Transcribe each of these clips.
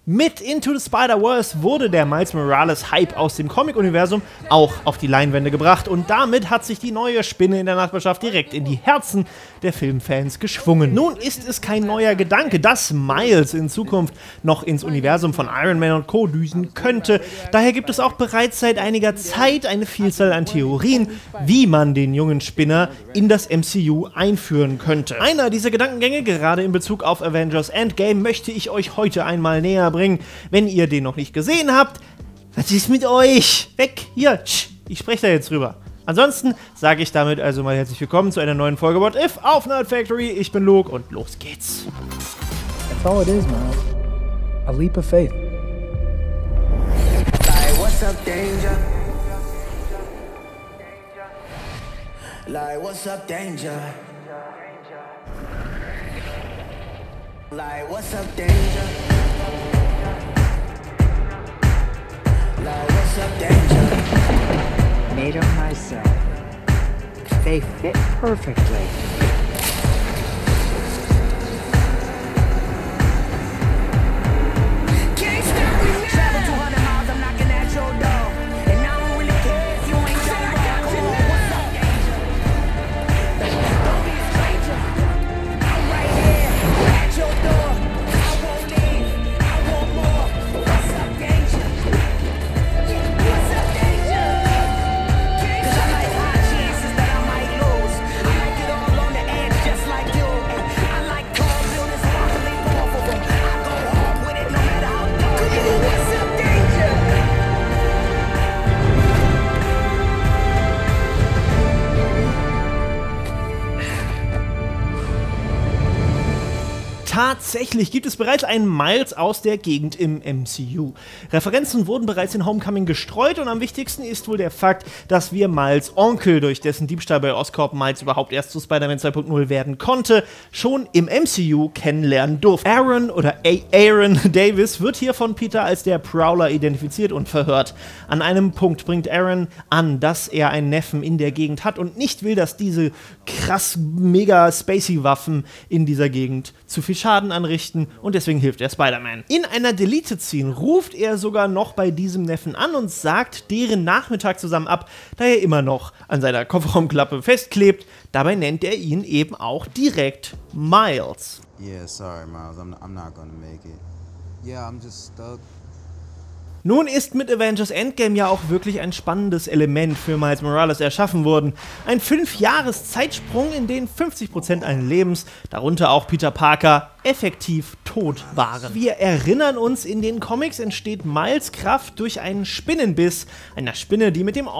Mit Into the Spider-Verse wurde der Miles Morales-Hype aus dem Comic-Universum auch auf die Leinwände gebracht und damit hat sich die neue Spinne in der Nachbarschaft direkt in die Herzen der Filmfans geschwungen. Nun ist es kein neuer Gedanke, dass Miles in Zukunft noch ins Universum von Iron Man und Co. düsen könnte. Daher gibt es auch bereits seit einiger Zeit eine Vielzahl an Theorien, wie man den jungen Spinner in das MCU einführen könnte. Einer dieser Gedankengänge, gerade in Bezug auf Avengers Endgame, möchte ich euch heute einmal näher bringen. Wenn ihr den noch nicht gesehen habt, was ist mit euch? Weg, hier, ich spreche da jetzt drüber. Ansonsten sage ich damit also mal herzlich willkommen zu einer neuen Folge What If auf Nerd Factory. Ich bin Luke und los geht's. That's all it is, Miles. A leap of faith. Like, what's up, danger? Like, what's up, danger? Like, what's up, danger? Like, what's up, danger? Made them myself. They fit perfectly. Can't stop me now. Travel 200 miles, I'm knocking at your door. And I don't really care if you ain't got it. What's up, danger? Don't be a stranger. I'm right here at your door. I won't leave. I want more. What's up, danger? What's up, danger? 'Cause I like high chances that I might lose. I like it all on the edge, just like you. And I like tall buildings, broccoli off of them. I go hard with it, no matter how dark it is. What's up, danger? Tatsächlich gibt es bereits einen Miles aus der Gegend im MCU. Referenzen wurden bereits in Homecoming gestreut und am wichtigsten ist wohl der Fakt, dass wir Miles Onkel, durch dessen Diebstahl bei Oscorp Miles überhaupt erst zu Spider-Man 2.0 werden konnte, schon im MCU kennenlernen durften. Aaron oder Aaron Davis wird hier von Peter als der Prowler identifiziert und verhört. An einem Punkt bringt Aaron an, dass er einen Neffen in der Gegend hat und nicht will, dass diese krass mega spacey Waffen in dieser Gegend zu viel Schaden anrichten und deswegen hilft er Spider-Man. In einer Deleted-Scene ruft er sogar noch bei diesem Neffen an und sagt deren Nachmittag zusammen ab, da er immer noch an seiner Kofferraumklappe festklebt. Dabei nennt er ihn eben auch direkt Miles. Yeah, sorry, Miles. I'm not gonna make it. Yeah, I'm just stuck. Nun ist mit Avengers Endgame ja auch wirklich ein spannendes Element für Miles Morales erschaffen worden. Ein 5-Jahres-Zeitsprung, in den 50% eines Lebens, darunter auch Peter Parker, effektiv tot waren. Wir erinnern uns, in den Comics entsteht Miles Kraft durch einen Spinnenbiss, einer Spinne, die mit dem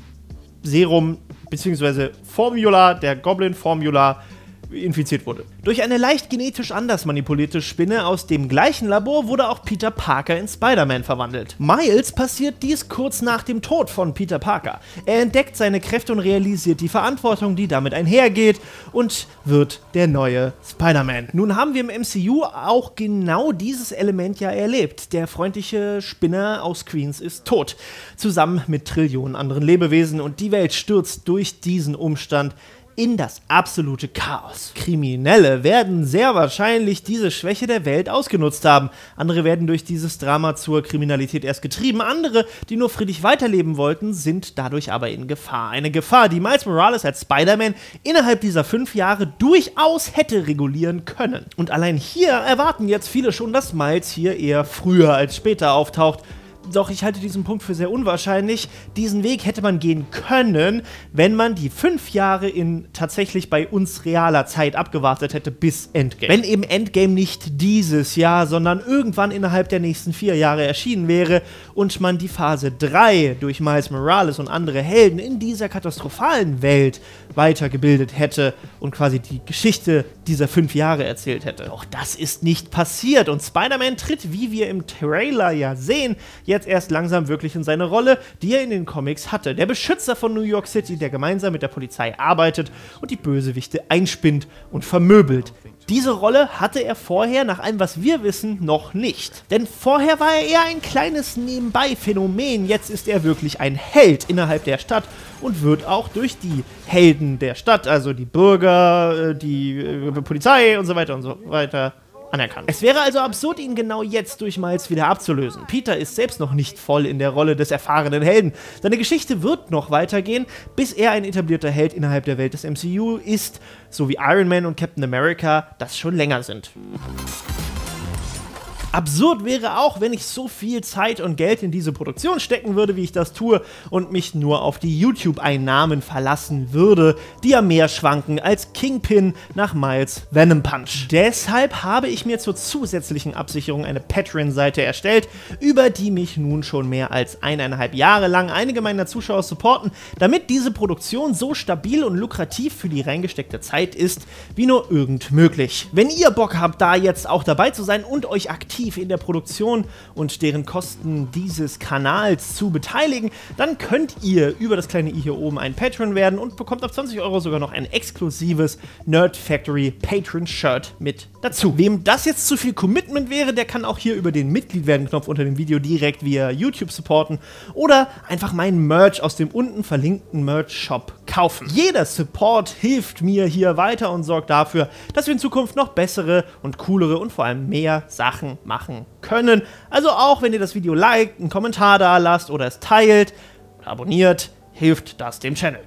Serum bzw. Formula, der Goblin-Formula, infiziert wurde. Durch eine leicht genetisch anders manipulierte Spinne aus dem gleichen Labor wurde auch Peter Parker in Spider-Man verwandelt. Miles passiert dies kurz nach dem Tod von Peter Parker. Er entdeckt seine Kräfte und realisiert die Verantwortung, die damit einhergeht und wird der neue Spider-Man. Nun haben wir im MCU auch genau dieses Element ja erlebt. Der freundliche Spinner aus Queens ist tot, zusammen mit Trillionen anderen Lebewesen und die Welt stürzt durch diesen Umstand in das absolute Chaos. Kriminelle werden sehr wahrscheinlich diese Schwäche der Welt ausgenutzt haben. Andere werden durch dieses Drama zur Kriminalität erst getrieben. Andere, die nur friedlich weiterleben wollten, sind dadurch aber in Gefahr. Eine Gefahr, die Miles Morales als Spider-Man innerhalb dieser 5 Jahre durchaus hätte regulieren können. Und allein hier erwarten jetzt viele schon, dass Miles hier eher früher als später auftaucht. Doch ich halte diesen Punkt für sehr unwahrscheinlich. Diesen Weg hätte man gehen können, wenn man die 5 Jahre in tatsächlich bei uns realer Zeit abgewartet hätte bis Endgame. Wenn eben Endgame nicht dieses Jahr, sondern irgendwann innerhalb der nächsten 4 Jahre erschienen wäre und man die Phase 3 durch Miles Morales und andere Helden in dieser katastrophalen Welt weitergebildet hätte und quasi die Geschichte dieser 5 Jahre erzählt hätte. Doch das ist nicht passiert und Spider-Man tritt, wie wir im Trailer ja sehen, jetzt erst langsam wirklich in seine Rolle, die er in den Comics hatte. Der Beschützer von New York City, der gemeinsam mit der Polizei arbeitet und die Bösewichte einspinnt und vermöbelt. Diese Rolle hatte er vorher, nach allem was wir wissen, noch nicht. Denn vorher war er eher ein kleines Nebenbei-Phänomen, jetzt ist er wirklich ein Held innerhalb der Stadt und wird auch durch die Helden der Stadt, also die Bürger, die Polizei und so weiter anerkannt. Es wäre also absurd, ihn genau jetzt durch Miles wieder abzulösen. Peter ist selbst noch nicht voll in der Rolle des erfahrenen Helden. Seine Geschichte wird noch weitergehen, bis er ein etablierter Held innerhalb der Welt des MCU ist, so wie Iron Man und Captain America das schon länger sind. Absurd wäre auch, wenn ich so viel Zeit und Geld in diese Produktion stecken würde, wie ich das tue, und mich nur auf die YouTube-Einnahmen verlassen würde, die ja mehr schwanken als Kingpin nach Miles Venom Punch. Deshalb habe ich mir zur zusätzlichen Absicherung eine Patreon-Seite erstellt, über die mich nun schon mehr als 1,5 Jahre lang einige meiner Zuschauer supporten, damit diese Produktion so stabil und lukrativ für die reingesteckte Zeit ist, wie nur irgend möglich. Wenn ihr Bock habt, da jetzt auch dabei zu sein und euch aktiv in der Produktion und deren Kosten dieses Kanals zu beteiligen, dann könnt ihr über das kleine i hier oben ein Patreon werden und bekommt auf 20 € sogar noch ein exklusives Nerd Factory Patron Shirt mit dazu. Wem das jetzt zu viel Commitment wäre, der kann auch hier über den Mitglied werden Knopf unter dem Video direkt via YouTube supporten oder einfach meinen Merch aus dem unten verlinkten Merch Shop kaufen. Jeder Support hilft mir hier weiter und sorgt dafür, dass wir in Zukunft noch bessere und coolere und vor allem mehr Sachen machen können. Also auch wenn ihr das Video liked, einen Kommentar da lasst oder es teilt oder abonniert, hilft das dem Channel.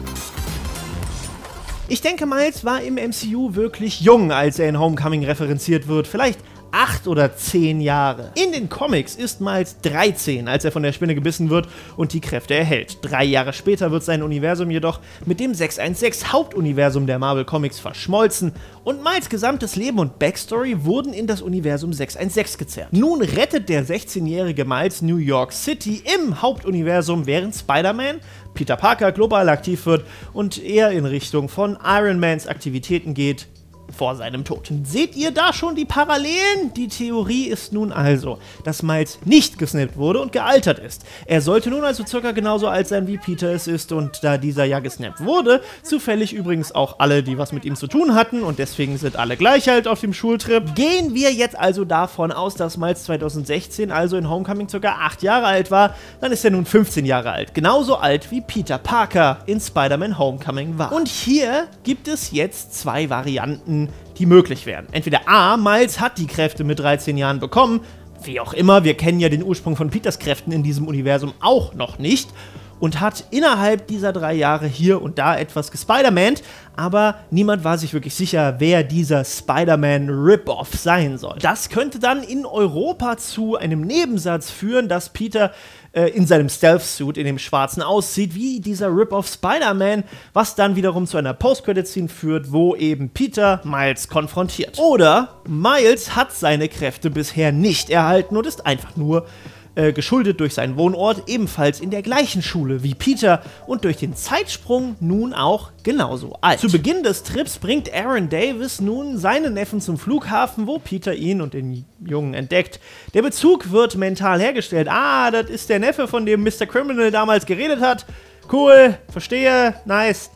Ich denke, Miles war im MCU wirklich jung, als er in Homecoming referenziert wird. Vielleicht 8 oder 10 Jahre. In den Comics ist Miles 13, als er von der Spinne gebissen wird und die Kräfte erhält. 3 Jahre später wird sein Universum jedoch mit dem 616 Hauptuniversum der Marvel Comics verschmolzen und Miles gesamtes Leben und Backstory wurden in das Universum 616 gezerrt. Nun rettet der 16-jährige Miles New York City im Hauptuniversum, während Spider-Man, Peter Parker, global aktiv wird und eher in Richtung von Iron Mans Aktivitäten geht, vor seinem Tod. Seht ihr da schon die Parallelen? Die Theorie ist nun also, dass Miles nicht gesnappt wurde und gealtert ist. Er sollte nun also circa genauso alt sein, wie Peter es ist, und da dieser ja gesnappt wurde, zufällig übrigens auch alle, die was mit ihm zu tun hatten, und deswegen sind alle gleich alt auf dem Schultrip, gehen wir jetzt also davon aus, dass Miles 2016, also in Homecoming, circa 8 Jahre alt war, dann ist er nun 15 Jahre alt. Genauso alt wie Peter Parker in Spider-Man Homecoming war. Und hier gibt es jetzt 2 Varianten, die möglich wären. Entweder A, Miles hat die Kräfte mit 13 Jahren bekommen, wie auch immer, wir kennen ja den Ursprung von Peters Kräften in diesem Universum auch noch nicht, und hat innerhalb dieser 3 Jahre hier und da etwas gespidermant, aber niemand war sich wirklich sicher, wer dieser Spider-Man-Rip-Off sein soll. Das könnte dann in Europa zu einem Nebensatz führen, dass Peter in seinem Stealth-Suit, in dem Schwarzen, aussieht wie dieser Rip-Off Spider-Man, was dann wiederum zu einer Post-Credit-Scene führt, wo eben Peter Miles konfrontiert. Oder Miles hat seine Kräfte bisher nicht erhalten und ist einfach nur geschuldet durch seinen Wohnort, ebenfalls in der gleichen Schule wie Peter und durch den Zeitsprung nun auch genauso alt. Zu Beginn des Trips bringt Aaron Davis nun seinen Neffen zum Flughafen, wo Peter ihn und den Jungen entdeckt. Der Bezug wird mental hergestellt. Ah, das ist der Neffe, von dem Mr. Criminal damals geredet hat. Cool, verstehe, nice.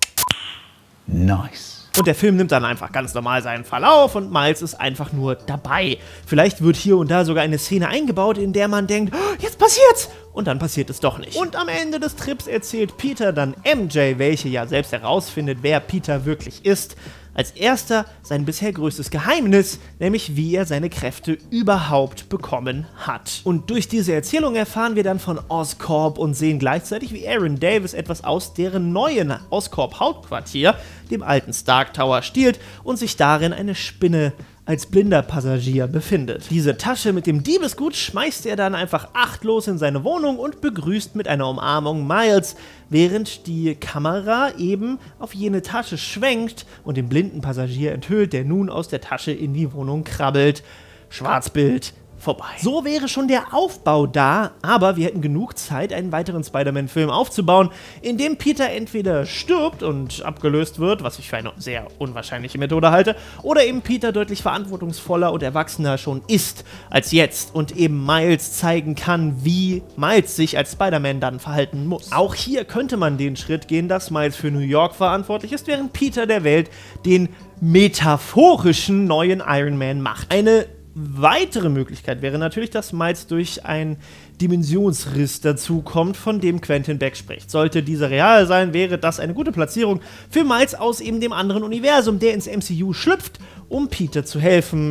Nice. Und der Film nimmt dann einfach ganz normal seinen Verlauf und Miles ist einfach nur dabei. Vielleicht wird hier und da sogar eine Szene eingebaut, in der man denkt, oh, jetzt passiert's! Und dann passiert es doch nicht. Und am Ende des Trips erzählt Peter dann MJ, welche ja selbst herausfindet, wer Peter wirklich ist, als erster sein bisher größtes Geheimnis, nämlich wie er seine Kräfte überhaupt bekommen hat. Und durch diese Erzählung erfahren wir dann von Oscorp und sehen gleichzeitig, wie Aaron Davis etwas aus deren neuen Oscorp-Hauptquartier, dem alten Stark Tower, stiehlt und sich darin eine Spinne als blinder Passagier befindet. Diese Tasche mit dem Diebesgut schmeißt er dann einfach achtlos in seine Wohnung und begrüßt mit einer Umarmung Miles, während die Kamera eben auf jene Tasche schwenkt und den blinden Passagier enthüllt, der nun aus der Tasche in die Wohnung krabbelt. Schwarzbild. Vorbei. So wäre schon der Aufbau da, aber wir hätten genug Zeit, einen weiteren Spider-Man-Film aufzubauen, in dem Peter entweder stirbt und abgelöst wird, was ich für eine sehr unwahrscheinliche Methode halte, oder eben Peter deutlich verantwortungsvoller und erwachsener schon ist als jetzt und eben Miles zeigen kann, wie Miles sich als Spider-Man dann verhalten muss. Auch hier könnte man den Schritt gehen, dass Miles für New York verantwortlich ist, während Peter der Welt den metaphorischen neuen Iron Man macht. Eine weitere Möglichkeit wäre natürlich, dass Miles durch einen Dimensionsriss dazukommt, von dem Quentin Beck spricht. Sollte dieser real sein, wäre das eine gute Platzierung für Miles aus eben dem anderen Universum, der ins MCU schlüpft, um Peter zu helfen.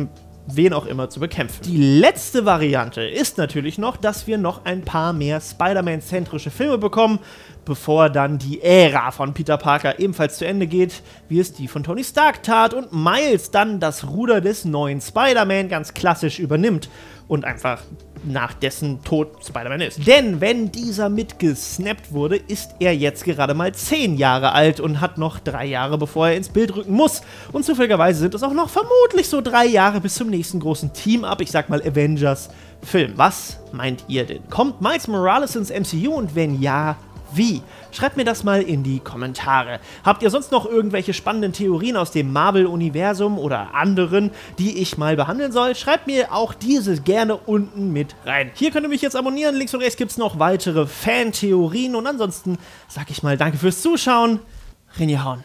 wen auch immer zu bekämpfen. Die letzte Variante ist natürlich noch, dass wir noch ein paar mehr Spider-Man-zentrische Filme bekommen, bevor dann die Ära von Peter Parker ebenfalls zu Ende geht, wie es die von Tony Stark tat und Miles dann das Ruder des neuen Spider-Man ganz klassisch übernimmt und einfach nach dessen Tod Spider-Man ist. Denn wenn dieser mitgesnappt wurde, ist er jetzt gerade mal 10 Jahre alt und hat noch 3 Jahre, bevor er ins Bild rücken muss. Und zufälligerweise sind es auch noch vermutlich so 3 Jahre bis zum nächsten großen Team-Up, ich sag mal Avengers-Film. Was meint ihr denn? Kommt Miles Morales ins MCU und wenn ja, wie? Schreibt mir das mal in die Kommentare. Habt ihr sonst noch irgendwelche spannenden Theorien aus dem Marvel-Universum oder anderen, die ich mal behandeln soll? Schreibt mir auch diese gerne unten mit rein. Hier könnt ihr mich jetzt abonnieren. Links und rechts gibt es noch weitere Fan-Theorien. Und ansonsten sag ich mal danke fürs Zuschauen. Reingehauen.